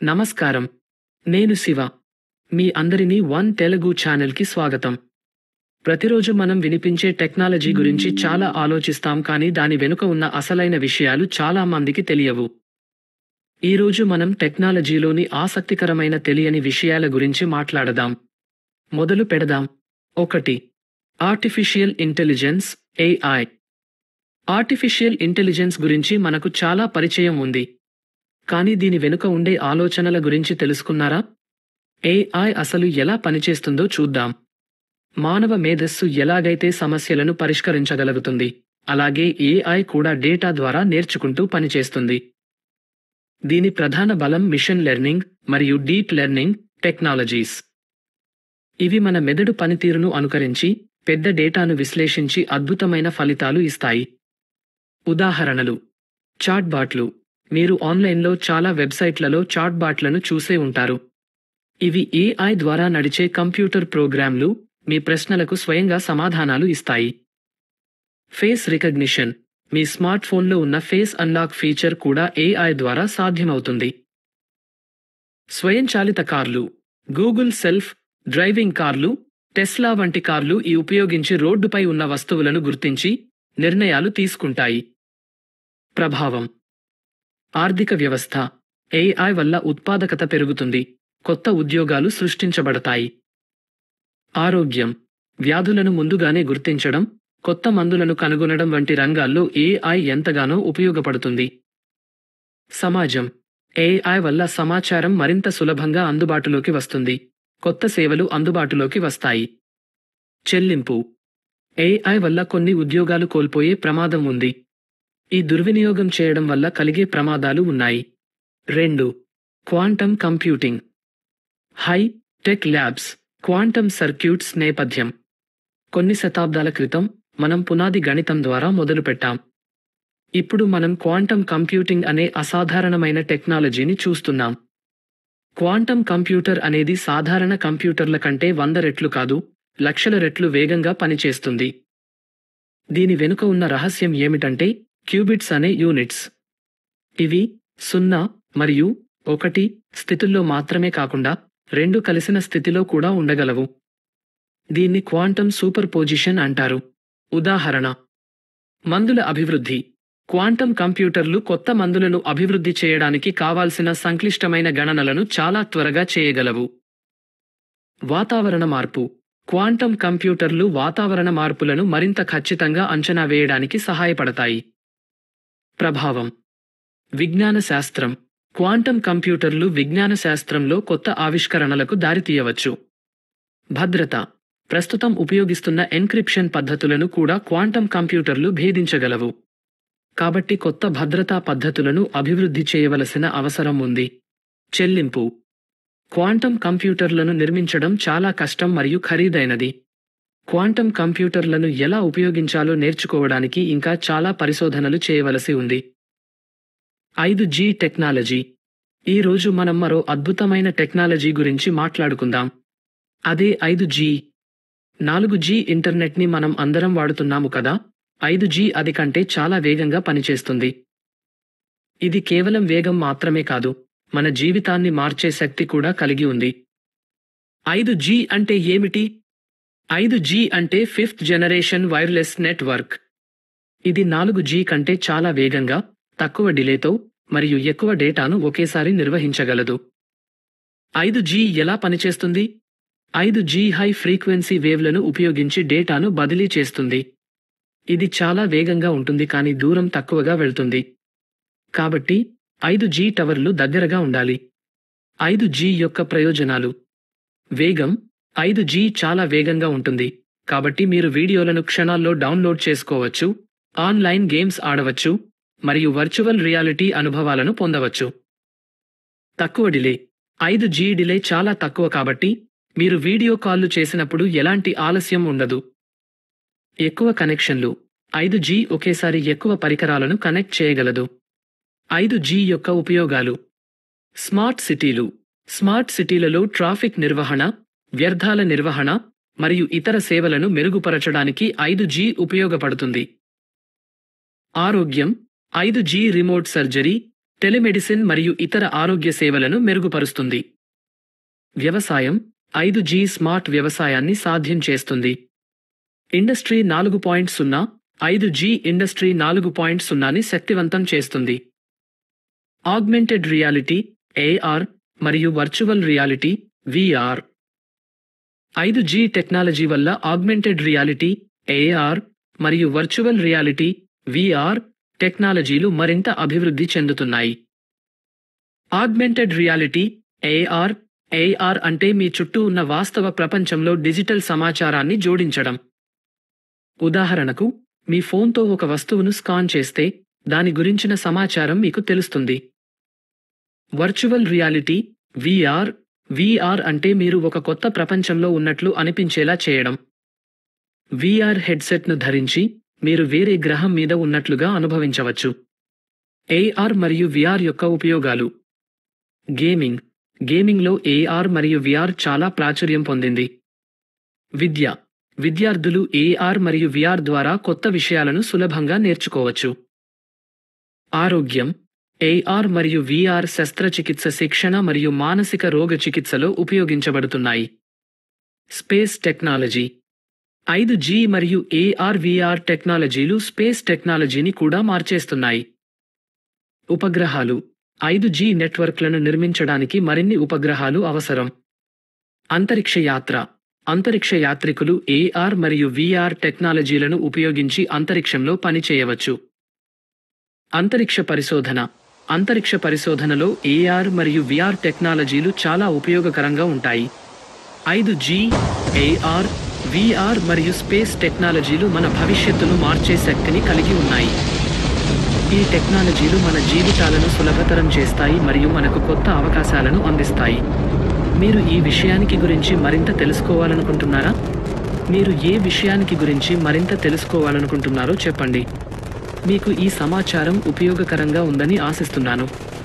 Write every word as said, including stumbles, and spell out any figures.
నమస్కారం. నేను శివ. మీ అందరినీ వన్ తెలుగు ఛానల్‌కి స్వాగతం. ప్రతిరోజు మనం వినిపించే టెక్నాలజీ గురించి చాలా ఆలోచిస్తాం, కానీ దాని వెనుక ఉన్న అసలైన విషయాలు చాలా మందికి తెలియవు. ఈరోజు మనం టెక్నాలజీలోని ఆసక్తికరమైన తెలియని విషయాల గురించి మాట్లాడదాం. మొదలు పెడదాం. ఒకటి. Artificial intelligence AI. Artificial intelligence గురించి మనకు చాలా పరిచయం ఉంది. కానీ దీని వెనుక ఉండే ఆలోచనల గురించి తెలుసుకున్నారా? ఏఐ అసలు ఎలా పనిచేస్తుందో చూద్దాం. మానవ మేధస్సు ఎలాగైతే సమస్యలను పరిష్కరించగలుగుతుంది, అలాగే ఏఐ కూడా డేటా ద్వారా నేర్చుకుంటూ పనిచేస్తుంది. దీని ప్రధాన బలం మిషన్ లెర్నింగ్ మరియు డీప్ లెర్నింగ్ టెక్నాలజీస్. ఇవి మన మెదడు పనితీరును అనుకరించి పెద్ద డేటాను విశ్లేషించి అద్భుతమైన ఫలితాలు ఇస్తాయి. ఉదాహరణలు: చాట్‌బాట్లు. మీరు ఆన్లైన్లో చాలా వెబ్సైట్లలో చాట్‌బాట్లను చూసే ఉంటారు. ఇవి ఏఐ ద్వారా నడిచే కంప్యూటర్ ప్రోగ్రామ్లు, మీ ప్రశ్నలకు స్వయంగా సమాధానాలు ఇస్తాయి. Face recognition. మీ స్మార్ట్ ఫోన్లో ఉన్న ఫేస్ అన్లాక్ ఫీచర్ కూడా ఏఐ ద్వారా సాధ్యమవుతుంది. స్వయంచాలిత కార్లు. గూగుల్ సెల్ఫ్ డ్రైవింగ్ కార్లు, టెస్లా వంటి కార్లు ఈ ఉపయోగించి రోడ్డుపై ఉన్న వస్తువులను గుర్తించి నిర్ణయాలు తీసుకుంటాయి. ప్రభావం. ఆర్థిక వ్యవస్థ. ఏఐ వల్ల ఉత్పాదకత పెరుగుతుంది, కొత్త ఉద్యోగాలు సృష్టించబడతాయి. ఆరోగ్యం. వ్యాధులను ముందుగానే గుర్తించడం, కొత్త మందులను కనుగొనడం వంటి రంగాల్లో ఏఐ ఎంతగానో ఉపయోగపడుతుంది. సమాజం. ఏఐ వల్ల సమాచారం మరింత సులభంగా అందుబాటులోకి వస్తుంది, కొత్త సేవలు అందుబాటులోకి వస్తాయి. చెల్లింపు. ఏఐ వల్ల కొన్ని ఉద్యోగాలు కోల్పోయే ప్రమాదం ఉంది. ఈ దుర్వినియోగం చేయడం వల్ల కలిగే ప్రమాదాలు ఉన్నాయి. రెండు. Quantum computing. High tech labs, quantum circuits నేపథ్యం. కొన్ని శతాబ్దాల క్రితం మనం పునాది గణితం ద్వారా మొదలుపెట్టాం. ఇప్పుడు మనం క్వాంటమ్ కంప్యూటింగ్ అనే అసాధారణమైన టెక్నాలజీని చూస్తున్నాం. క్వాంటమ్ కంప్యూటర్ అనేది సాధారణ కంప్యూటర్ల కంటే వంద రెట్లు కాదు, లక్షల రెట్లు వేగంగా పనిచేస్తుంది. దీని వెనుక ఉన్న రహస్యం ఏమిటంటే క్యూబిట్స్ అనే యూనిట్స్. ఇవి సున్నా మరియు ఒకటి స్థితుల్లో మాత్రమే కాకుండా రెండు కలిసిన స్థితిలో కూడా ఉండగలవు. దీన్ని క్వాంటమ్ సూపర్ పొజిషన్ అంటారు. ఉదాహరణ: మందుల అభివృద్ధి. క్వాంటమ్ కంప్యూటర్లు కొత్త మందులను అభివృద్ధి చేయడానికి కావాల్సిన సంక్లిష్టమైన గణనలను చాలా త్వరగా చేయగలవు. వాతావరణ మార్పు. క్వాంటమ్ కంప్యూటర్లు వాతావరణ మార్పులను మరింత ఖచ్చితంగా అంచనా వేయడానికి సహాయపడతాయి. ప్రభావం. విజ్ఞాన శాస్త్రం. క్వాంటమ్ కంప్యూటర్లు విజ్ఞాన శాస్త్రంలో కొత్త ఆవిష్కరణలకు దారితీయవచ్చు. భద్రత. ప్రస్తుతం ఉపయోగిస్తున్న ఎన్క్రిప్షన్ పద్ధతులను కూడా క్వాంటమ్ కంప్యూటర్లు భేదించగలవు. కాబట్టి కొత్త భద్రతా పద్ధతులను అభివృద్ధి చేయవలసిన అవసరం ఉంది. చెల్లింపు. క్వాంటమ్ కంప్యూటర్లను నిర్మించడం చాలా కష్టం మరియు ఖరీదైనది. క్వాంటమ్ కంప్యూటర్లను ఎలా ఉపయోగించాలో నేర్చుకోవడానికి ఇంకా చాలా పరిశోధనలు చేయవలసి ఉంది. ఐదు జీ టెక్నాలజీ. ఈ రోజు మనం మరో అద్భుతమైన టెక్నాలజీ గురించి మాట్లాడుకుందాం. అదే ఐదు జీ. నాలుగు జీ ఇంటర్నెట్ని మనం అందరం వాడుతున్నాము కదా. ఐదు జీ అది కంటే చాలా వేగంగా పనిచేస్తుంది. ఇది కేవలం వేగం మాత్రమే కాదు, మన జీవితాన్ని మార్చే శక్తి కూడా కలిగి ఉంది. ఐదు జీ అంటే ఏమిటి? ఐదు జీ అంటే ఫిఫ్త్ జనరేషన్ వైర్లెస్ నెట్వర్క్. ఇది నాలుగు జీ కంటే చాలా వేగంగా, తక్కువ డిలేతో మరియు ఎక్కువ డేటాను ఒకేసారి నిర్వహించగలదు. ఐదు జీ ఎలా పనిచేస్తుంది? ఐదు జీ హై ఫ్రీక్వెన్సీ వేవ్లను ఉపయోగించి డేటాను బదిలీ చేస్తుంది. ఇది చాలా వేగంగా ఉంటుంది కానీ దూరం తక్కువగా వెళ్తుంది. కాబట్టి ఐదు జీ టవర్లు దగ్గరగా ఉండాలి. ఐదు జీ యొక్క ప్రయోజనాలు. వేగం. ఐదు జీ చాలా వేగంగా ఉంటుంది, కాబట్టి మీరు వీడియోలను క్షణాల్లో డౌన్లోడ్ చేసుకోవచ్చు, ఆన్లైన్ గేమ్స్ ఆడవచ్చు మరియు వర్చువల్ రియాలిటీ అనుభవాలను పొందవచ్చు. తక్కువ డిలే. ఐదు జీ డిలే చాలా తక్కువ కాబట్టి మీరు వీడియో కాల్లు చేసినప్పుడు ఎలాంటి ఆలస్యం ఉండదు. ఎక్కువ కనెక్షన్లు. ఐదు జీ ఒకేసారి ఎక్కువ పరికరాలను కనెక్ట్ చేయగలదు. ఐదు జీ యొక్క ఉపయోగాలు. స్మార్ట్ సిటీలు. స్మార్ట్ సిటీలలో ట్రాఫిక్ నిర్వహణ, వ్యర్థాల నిర్వహణ మరియు ఇతర సేవలను మెరుగుపరచడానికి ఐదు జీ ఉపయోగపడుతుంది. ఆరోగ్యం. ఐదు జీ రిమోట్ సర్జరీ, టెలిమెడిసిన్ మరియు ఇతర ఆరోగ్య సేవలను మెరుగుపరుస్తుంది. వ్యవసాయం ఐదు జీ స్మార్ట్ వ్యవసాయాన్ని సాధ్యం చేస్తుంది. ఇండస్ట్రీ నాలుగు పాయింట్ సున్నా ఐదు జీ ఇండస్ట్రీ నాలుగు పాయింట్ సున్నాని శక్తివంతం చేస్తుంది. ఆగ్మెంటెడ్ రియాలిటీ ఏఆర్ మరియు వర్చువల్ రియాలిటీ విఆర్. ఐదు జీ టెక్నాలజీ వల్ల ఆగ్మెంటెడ్ రియాలిటీ ఏఆర్ మరియు వర్చువల్ రియాలిటీ విఆర్ టెక్నాలజీలు మరింత అభివృద్ధి చెందుతున్నాయి. ఆగ్మెంటెడ్ రియాలిటీ ఏఆర్ ఏఆర్ అంటే మీ చుట్టూ ఉన్న వాస్తవ ప్రపంచంలో డిజిటల్ సమాచారాన్ని జోడించడం. ఉదాహరణకు, మీ ఫోన్తో ఒక వస్తువును స్కాన్ చేస్తే దాని గురించిన సమాచారం మీకు తెలుస్తుంది. వర్చువల్ రియాలిటీ విఆర్ విఆర్ అంటే మీరు ఒక కొత్త ప్రపంచంలో ఉన్నట్లు అనిపించేలా చేయడం. విఆర్ హెడ్సెట్ను ధరించి మీరు వేరే గ్రహం మీద ఉన్నట్లుగా అనుభవించవచ్చు. ఏఆర్ మరియు విఆర్ యొక్క ఉపయోగాలు. గేమింగ్ గేమింగ్లో ఏఆర్ మరియు విఆర్ చాలా ప్రాచుర్యం పొందింది. విద్య విద్యార్థులు ఏఆర్ మరియు విఆర్ ద్వారా కొత్త విషయాలను సులభంగా నేర్చుకోవచ్చు. ఆరోగ్యం ఏఆర్ మరియు విఆర్ శస్త్రచికిత్స శిక్షణ మరియు మానసిక రోగ చికిత్సలో ఉపయోగించబడుతున్నాయి. స్పేస్ టెక్నాలజీ ఐదు జీ మరియు ఏఆర్ విఆర్ టెక్నాలజీలు స్పేస్ టెక్నాలజీని కూడా మార్చేస్తున్నాయి. ఉపగ్రహాలు ఐదు జీ నెట్వర్క్లను నిర్మించడానికి మరిన్ని ఉపగ్రహాలు అవసరం. అంతరిక్ష యాత్ర అంతరిక్ష యాత్రికులు ఏఆర్ మరియు విఆర్ టెక్నాలజీలను ఉపయోగించి అంతరిక్షంలో పనిచేయవచ్చు. అంతరిక్ష పరిశోధన అంతరిక్ష పరిశోధనలో ఏఆర్ మరియు విఆర్ టెక్నాలజీలు చాలా ఉపయోగకరంగా ఉంటాయి. ఐదు జీ ఏఆర్ విఆర్ మరియు స్పేస్ టెక్నాలజీలు మన భవిష్యత్తును మార్చే శక్తిని కలిగి ఉన్నాయి. ఈ టెక్నాలజీలు మన జీవితాలను సులభతరం చేస్తాయి మరియు మనకు కొత్త అవకాశాలను అందిస్తాయి. మీరు ఈ విషయానికి గురించి మరింత తెలుసుకోవాలనుకుంటున్నారా? మీరు ఏ విషయానికి గురించి మరింత తెలుసుకోవాలనుకుంటున్నారో చెప్పండి. మీకు ఈ సమాచారం ఉపయోగకరంగా ఉందని ఆశిస్తున్నాను.